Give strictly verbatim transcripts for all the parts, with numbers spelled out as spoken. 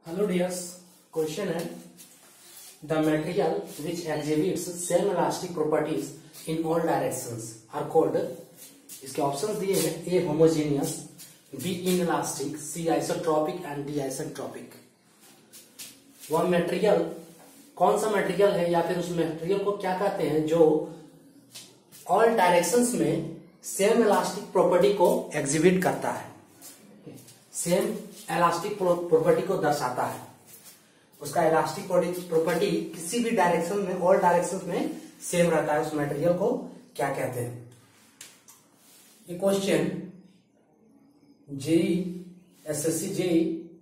Hello dears, question है the material which exhibits same elastic properties in all directions are called, इसके options दिए हैं A homogeneous, B inelastic, C isotropic and D isentropic। वह material कौन सा material है या फिर उस मटेरियल को क्या कहते हैं जो ऑल डायरेक्शंस में सेम इलास्टिक प्रॉपर्टी को एग्जिबिट करता है, सेम इलास्टिक प्रॉपर्टी को दर्शाता है। उसका इलास्टिक प्रॉपर्टी किसी भी डायरेक्शन में, ऑल डायरेक्शंस में सेम रहता है। उस मटेरियल को क्या कहते हैं? ये question JE SSC JE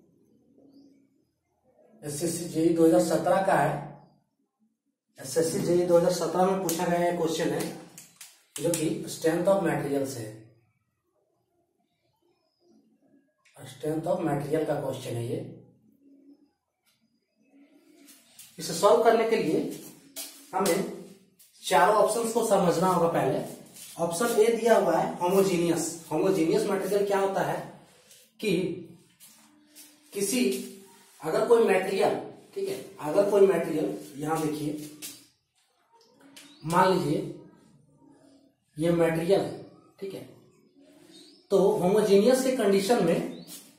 SSC JE दो हज़ार सत्रह का है। एसएससी जेई दो हज़ार सत्रह में पूछा गया क्वेश्चन है जो कि स्ट्रेंथ ऑफ मटेरियल से है। स्ट्रेंथ ऑफ मटेरियल का क्वेश्चन है ये। इसे सॉल्व करने के लिए हमें चारों ऑप्शंस को समझना होगा। पहले ऑप्शन ए दिया हुआ है होमोजीनियस। होमोजीनियस मटेरियल क्या होता है कि किसी अगर कोई मटेरियल, ठीक है, अगर कोई मटेरियल यहां देखिए, मान लीजिए ये मटेरियल है, ठीक है, तो होमोजीनियस के कंडीशन में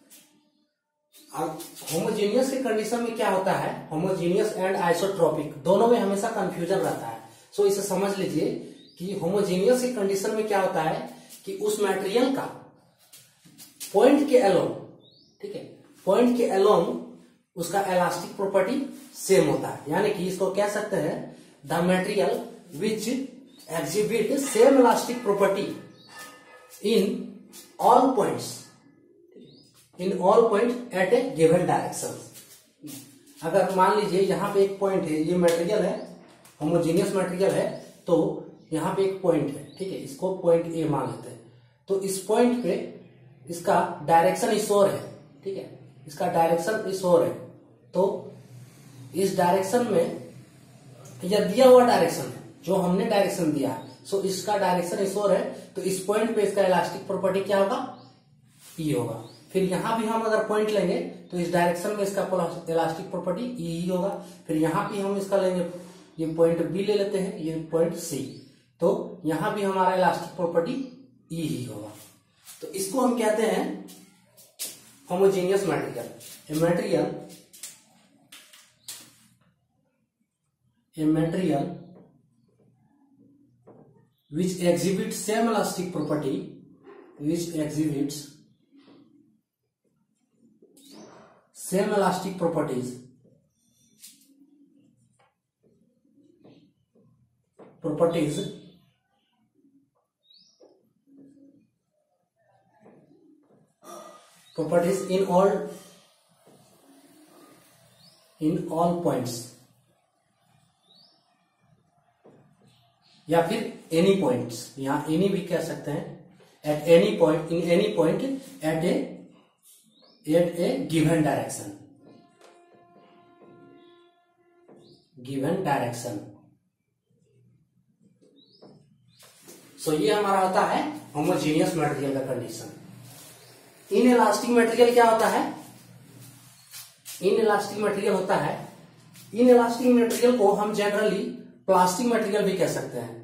होमोजीनियस के कंडीशन में क्या होता है, होमोजीनियस एंड आइसोट्रोपिक दोनों में हमेशा कंफ्यूजन रहता है। सो इसे समझ लीजिए कि होमोजीनियस के कंडीशन में क्या होता है कि उस मटेरियल का पॉइंट के अलोंग, ठीक है, पॉइंट के अलोंग उसका इलास्टिक प्रॉपर्टी सेम होता है। यानी कि इसको कह सकते हैं the material which exhibit same elastic property in all points in all point at a given direction. अगर मान लीजिए यहां पे एक पॉइंट है, ये मटेरियल है, होमोजीनियस मटेरियल है, तो यहां पे एक पॉइंट है, ठीक है, इसको पॉइंट ए मान लेते हैं। तो इस पॉइंट पे इसका डायरेक्शन इस ओर है, ठीक है, इसका डायरेक्शन इस ओर है। तो इस डायरेक्शन में यह दिया हुआ डायरेक्शन है जो हमने डायरेक्शन दिया है, सो इसका डायरेक्शन इस ओर है, तो इस पॉइंट पे इसका इलास्टिक प्रॉपर्टी क्या होगा, ई होगा। फिर यहां भी हम अगर पॉइंट लेंगे तो इस डायरेक्शन में इसका इलास्टिक प्रॉपर्टी ई ही होगा। फिर यहां भी हम इसका लेंगे, ये पॉइंट बी ले लेते हैं, ये पॉइंट सी, तो यहां भी हमारा इलास्टिक प्रॉपर्टी ई ही होगा। तो इसको हम कहते हैं homogeneous material. A material a material which exhibits same elastic property which exhibits same elastic properties properties properties in all in all points या फिर एनी पॉइंट्स, यहां एनी भी कह सकते हैं, at any point in any point at a at a given direction given direction so ये हमारा होता है होमोजीनियस मटेरियल का कंडीशन। इन इलास्टिक मटेरियल क्या होता है? इन इलास्टिक मटेरियल होता है, इन इलास्टिक मटेरियल को हम जनरली प्लास्टिक मटेरियल भी कह सकते हैं।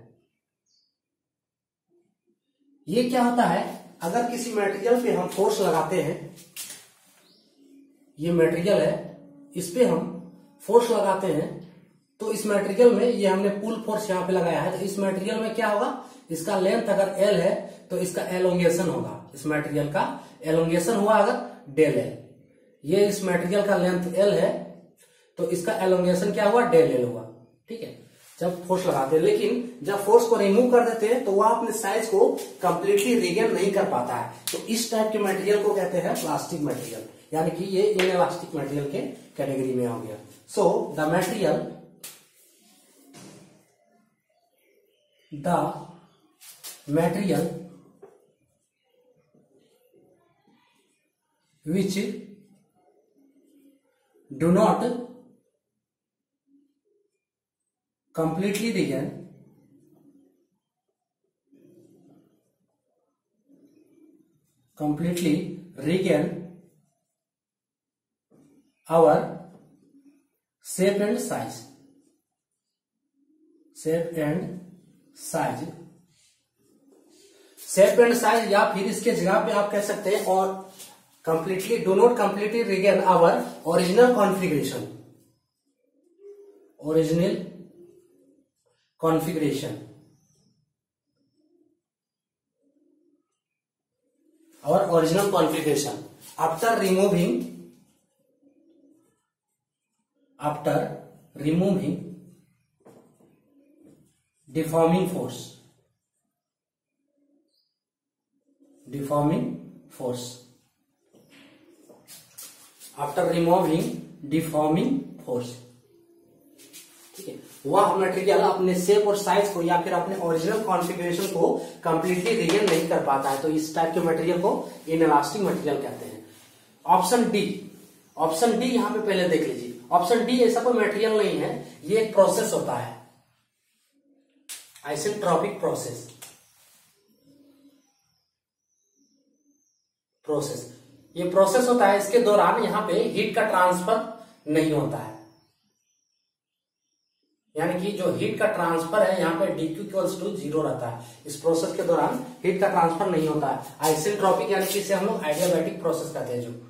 ये क्या होता है, अगर किसी मटेरियल पे हम फोर्स लगाते हैं, ये मटेरियल है, इस पे हम फोर्स लगाते हैं, तो इस मटेरियल में ये हमने पुल फोर्स यहां पे लगाया है, तो इस मटेरियल में क्या होगा, इसका लेंथ अगर एल है तो इसका एलोंगेशन होगा, इस मटेरियल का एलोंगेशन हुआ अगर डेल एल। ये इस मटेरियल का लेंथ एल है तो इसका एलोंगेशन क्या हुआ, डेल एल हुआ, ठीक है, जब फोर्स लगाते हैं। लेकिन जब फोर्स को रिमूव कर देते हैं तो वह अपने साइज को कंप्लीटली रिगेन नहीं कर पाता है, तो इस टाइप के मटेरियल को कहते हैं प्लास्टिक मटेरियल, यानी कि ये इनइलास्टिक मटेरियल के कैटेगरी में हो गया। So the material the material which do not completely regain completely regain our shape and size, shape and size, shape and size, या फिर इसके जगह पे आप कह सकते हैं और completely do not completely regain our original configuration, original configuration, और original configuration after removing, after removing deforming force, deforming force, after removing deforming force. ठीक है, वह मटेरियल अपने शेप और साइज को या फिर अपने ओरिजिनल कॉन्फ़िगरेशन को कंप्लीटली रिगेन नहीं कर पाता है, तो इस टाइप के मटेरियल को इनइलास्टिक मटेरियल कहते हैं। ऑप्शन डी, ऑप्शन डी यहां पे पहले देख लीजिए। ऑप्शन डी ऐसा कोई मटेरियल नहीं है, ये एक प्रोसेस होता है, आइसेंट्रोपिक प्रोसेस, प्रोसेस ये प्रोसेस होता है, इसके दौरान यहां पे हीट का ट्रांसफर नहीं होता है, यानी कि जो हीट का ट्रांसफर है यहाँ पे D Q equals to zero रहता है। इस प्रोसेस के दौरान हीट का ट्रांसफर नहीं होता है। आइसेंट्रोपिक यानी कि इसे हम लोग आइडियाबैटिक प्रोसेस कहते हैं, जो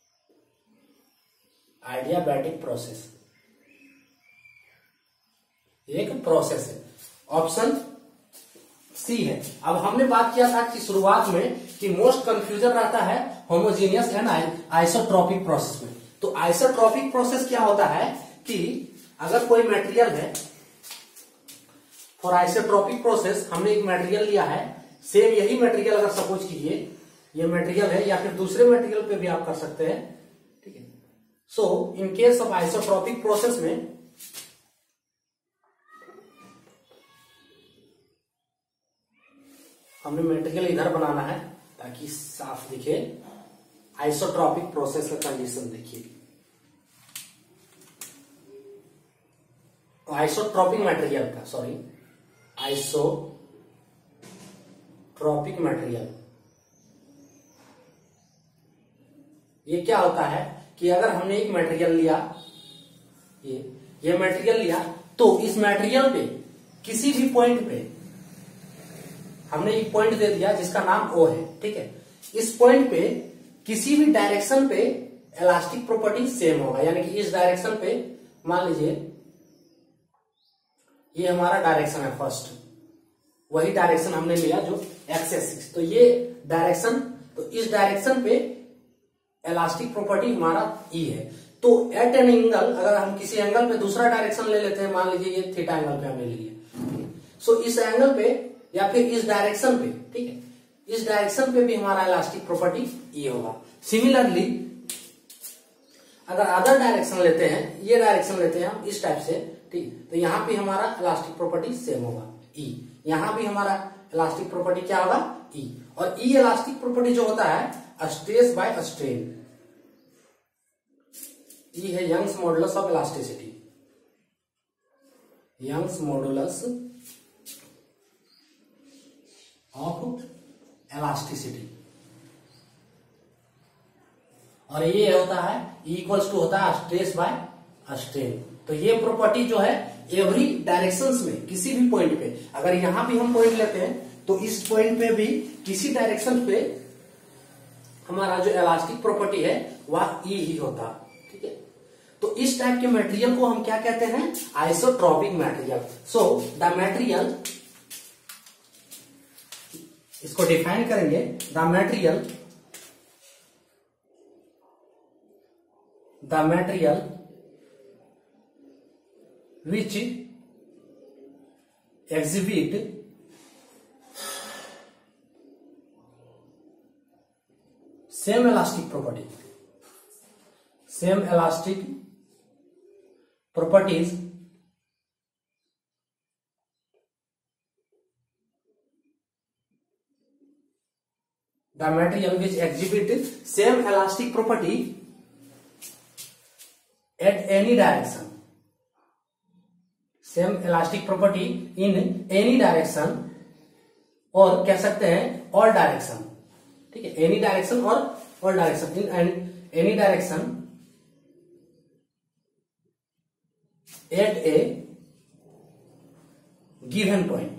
आइडियाबैटिक प्रोसेस एक प्रोसेस है। ऑप्शन सी है। अब हमने बात किया था कि शुरुआत में कि मोस्ट कंफ्यूजन रहता है होमोजीनियस एंड आइसोट्रोपिक प्रोसेस में। तो आइसोट्रोपिक प्रोसेस क्या होता है कि अगर कोई मटेरियल है, फॉर आइसोट्रोपिक प्रोसेस हमने एक मटेरियल लिया है, सेम यही मटेरियल अगर सपोज कीजिए ये मटेरियल है या फिर दूसरे मटेरियल पे भी आप कर सकते हैं, ठीक है। So in case of isotropic process में हमने मटेरियल इधर बनाना है ताकि साफ दिखे। आइसोट्रोपिक प्रोसेस का कंडीशन देखिए, आइसोट्रोपिक मटेरियल का, सॉरी आइसोट्रोपिक मटेरियल, ये क्या होता है कि अगर हमने एक मटेरियल लिया, ये ये मटेरियल लिया, तो इस मटेरियल पे किसी भी पॉइंट पे हमने एक पॉइंट दे दिया जिसका नाम ओ है, ठीक है। इस पॉइंट पे किसी भी डायरेक्शन पे इलास्टिक प्रॉपर्टी सेम होगा, यानी कि इस डायरेक्शन पे मान लीजिए ये हमारा डायरेक्शन है फर्स्ट, वही डायरेक्शन हमने लिया जो एक्स एक्सिस, तो ये डायरेक्शन, तो इस डायरेक्शन पे इलास्टिक प्रॉपर्टी हमारा ई है। तो एट एन एंगल, अगर हम किसी एंगल पे दूसरा डायरेक्शन ले लेते हैं, मान लीजिए ये थीटा एंगल पे हमने ले लिया, सो इस एंगल पे या फिर इस डायरेक्शन पे, ठीक है, इस डायरेक्शन पे भी हमारा इलास्टिक प्रॉपर्टी ई होगा। सिमिलरली अगर अदर डायरेक्शन लेते हैं, ये डायरेक्शन लेते हैं हम इस टाइप से, ठीक, तो यहां पे हमारा इलास्टिक प्रॉपर्टी सेम होगा ई, यहां भी हमारा इलास्टिक प्रॉपर्टी क्या होगा ई। और ई इलास्टिक प्रॉपर्टी जो होता है स्ट्रेस बाय स्ट्रेन, ई है Young's modulus of elasticity, Young's modulus of elasticity, और ये होता है इक्वल्स टू होता है स्ट्रेस बाय स्ट्रेन। तो ये प्रॉपर्टी जो है एवरी डायरेक्शंस में, किसी भी पॉइंट पे, अगर यहां भी हम पॉइंट लेते हैं तो इस पॉइंट पे भी किसी डायरेक्शन पे हमारा जो इलास्टिक प्रॉपर्टी है वह ई ही होता, ठीक है। तो इस टाइप के मटेरियल को हम क्या कहते हैं, isotropic material. So the material, इसको डिफाइन करेंगे, the material the material which exhibit same elastic property, same elastic properties the material which exhibit same elastic property at any direction, same elastic property in any direction, और कह सकते हैं all direction, ठीक है, any direction और all direction, in any direction at a given point.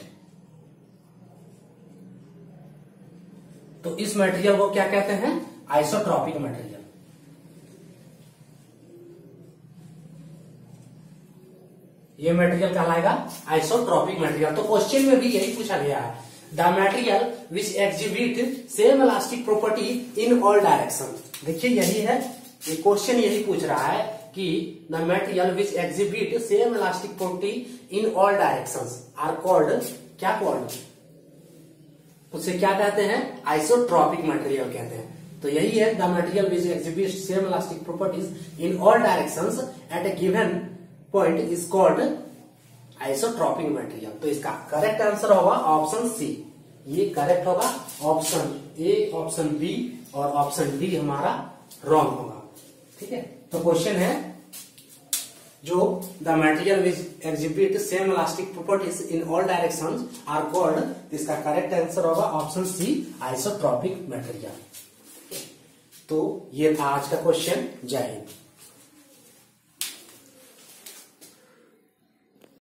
तो इस मटेरियल को क्या कहते हैं? Isotropic material. ये मटेरियल कहलाएगा आइसोट्रॉपिक मटेरियल। तो क्वेश्चन में भी यही पूछा गया है, the material which exhibit same elastic property in all direction. देखिए यही है, ये क्वेश्चन यही पूछ रहा है कि the material which exhibit same elastic property in all directions are called, क्या कॉल्ड, उसे क्या कहते हैं? आइसोट्रॉपिक मटेरियल कहते हैं। तो यही है, the material which exhibit same elastic properties in all directions at a given point is called isotropic material. तो इसका करेक्ट आंसर होगा ऑप्शन सी। ये करेक्ट होगा ऑप्शन ए, ऑप्शन बी और ऑप्शन डी हमारा रॉन्ग होगा। ठीक है, तो क्वेश्चन है जो the material which exhibit same elastic properties in all directions are called, इसका करेक्ट आंसर होगा ऑप्शन सी, आइसोट्रॉपिक मटेरियल। तो ये था आज का क्वेश्चन। जय हिंद।